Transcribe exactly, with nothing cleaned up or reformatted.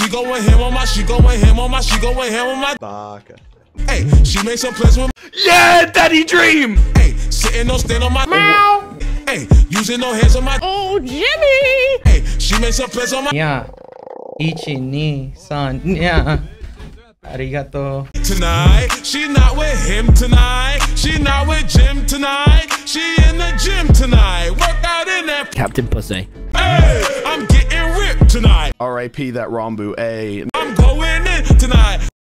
She going ham on my, she going ham on my, she going ham on my. Baca. Hey, she made some plans with. Yeah, Daddy Dream. Hey, sitting no stand on my. Meow. Hey, using no hands on my. Oh, Jimmy. Hey, she made some plans on my. Yeah. Ichi ni san. Yeah. Arigato. Tonight, she not with him tonight. She not with Jim tonight. She in the gym tonight. Work out in that. Captain Pussy. Hey, I'm getting ripped tonight. R I P that Rambu. A. I'm going in tonight.